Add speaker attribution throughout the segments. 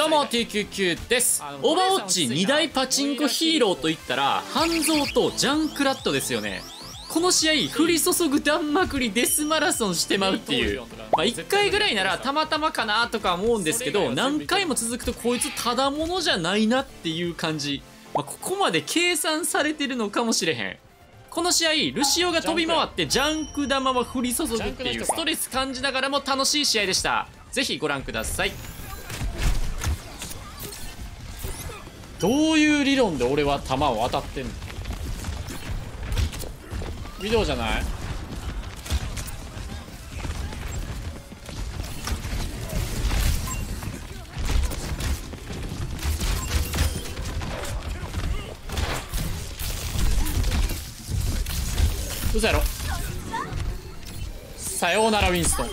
Speaker 1: どうも T99 です。オーバーウォッチ2大パチンコヒーローといったら半蔵とジャンクラッドですよね。この試合降り注ぐ弾幕にデスマラソンしてまうっていう、1回ぐらいならたまたまかなとか思うんですけど、何回も続くとこいつただものじゃないなっていう感じ、ここまで計算されてるのかもしれへん。この試合ルシオが飛び回ってジャンク玉は降り注ぐっていうストレス感じながらも楽しい試合でした。ぜひご覧ください。どういう理論で俺は球を当たってんの？ビデオじゃない？嘘やろ。さようならウィンストン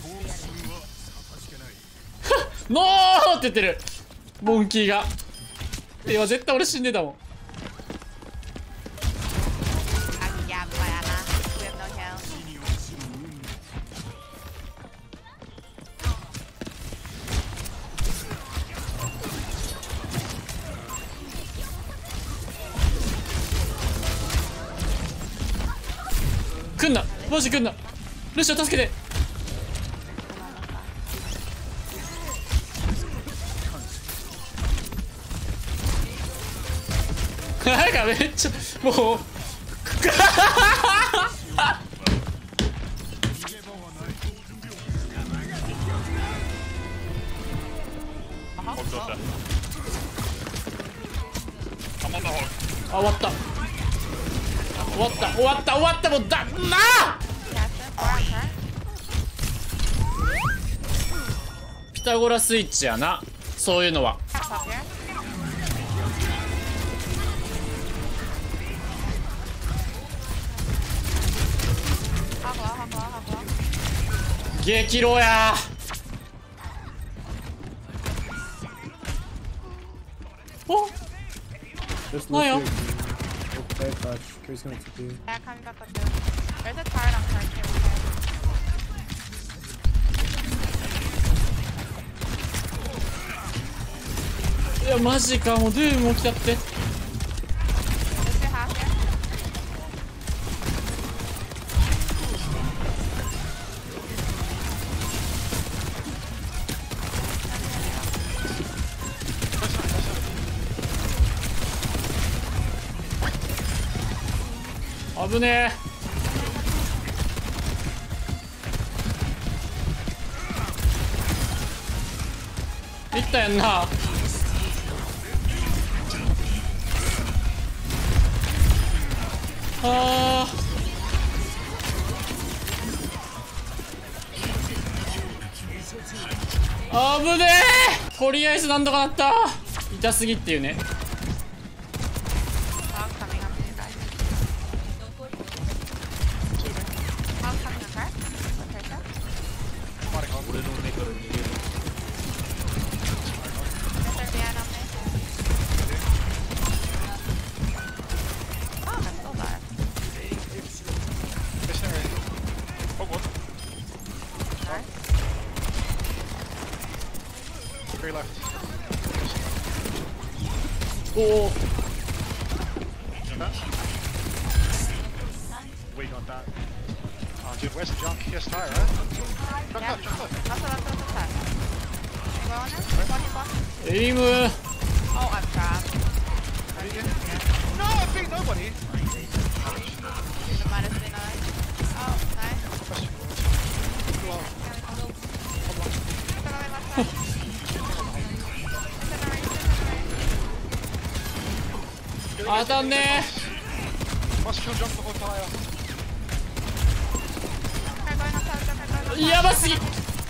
Speaker 1: ノーって言ってるモンキーが。いや絶対俺死んでたもん。来んなマジ来んな。ルシオ助けて。なんかめっちゃもうあ、終わった終わった終わった終わったもうだなあ。ピタゴラスイッチやな、そういうのは。激ロやおなんや。いやマジか、もうドゥーム起きちゃって。危ねえ。いったやんな。あー危ねえ。とりあえずなんとかなった。痛すぎっていうね。おお。エイム。当たんねえ。やばすぎ。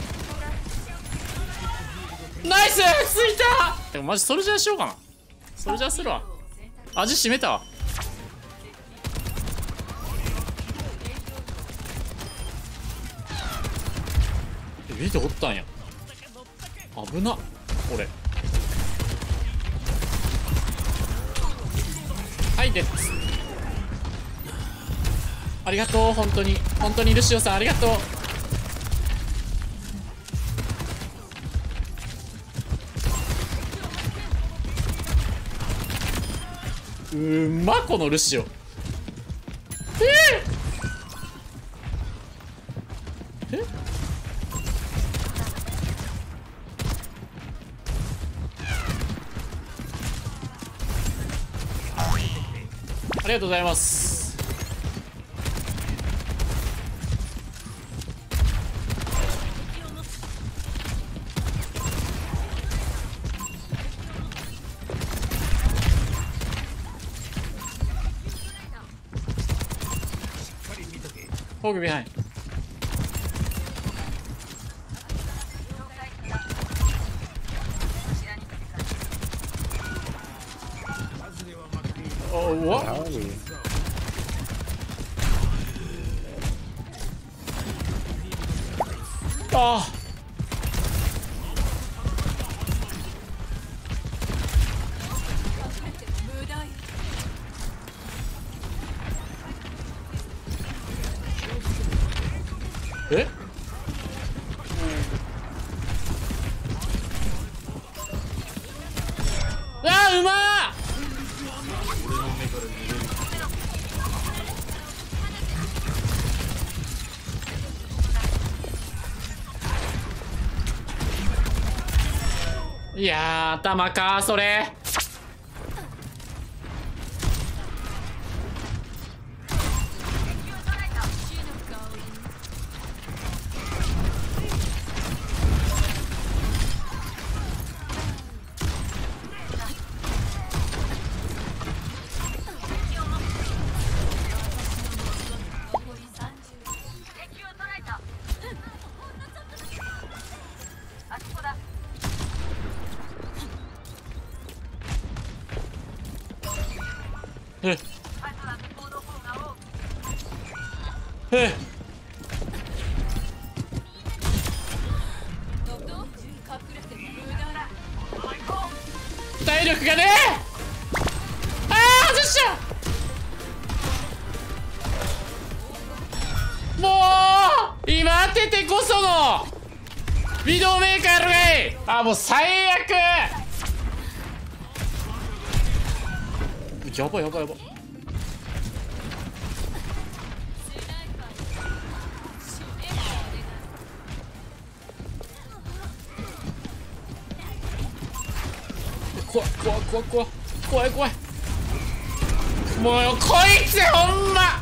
Speaker 1: ナイスついた。でもマジソルジャーしようかな。ソルジャーするわ。味しめたわ。見ておったんや。危な俺。はいでありがとう。本当に本当にルシオさんありがとう。 このルシオ。えありがとうございます。ホークビハイン。おわあえうまー。いやー頭かそれ。体力がねえ。外しちゃう。もう今当ててこそのウィドウメーカーやろがい。もう最悪。やばいやばいやばい。怖い怖い怖い怖い怖い怖い。もうこいつほんま。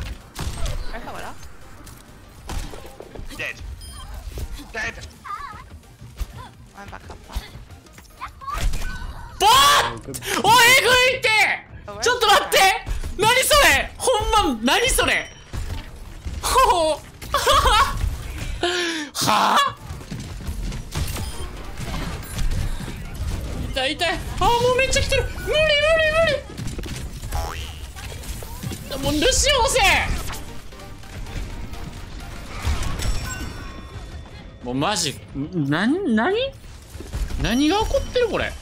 Speaker 1: ボーおえぐいって。ちょっと待って、何それほんま何それ。ほうはあ痛い痛い。もうめっちゃ来てる。無理無理無理。もうルシオ押せ。もうマジ何が起こってるこれ。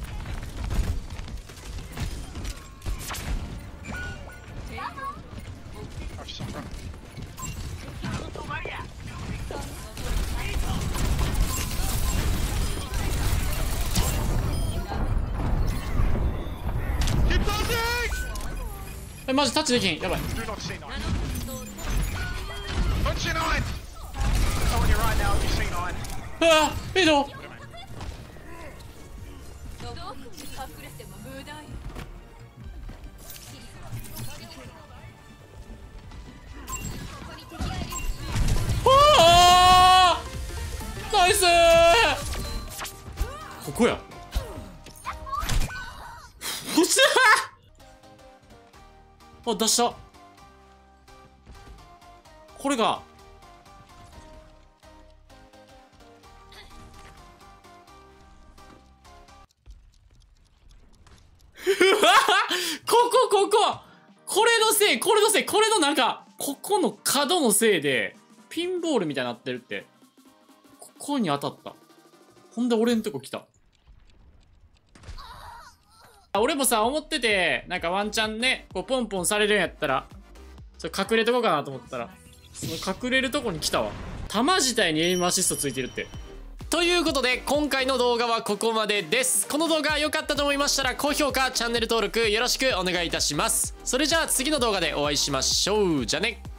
Speaker 1: マジタッチできん。やばい。いいの。ナイスー。ここや。出したこれがこれのせいこれのなんかここの角のせいでピンボールみたいになってるって。ここに当たった。ほんで俺んとこ来た。俺もさ思ってて、なんかワンチャンねこうポンポンされるんやったらちょっと隠れとこうかなと思ったら、その隠れるとこに来たわ。弾自体にエイムアシストついてるって。
Speaker 2: ということで今回の動画はここまでです。この動画良かったと思いましたら高評価、チャンネル登録よろしくお願いいたします。それじゃあ次の動画でお会いしましょう。じゃあね。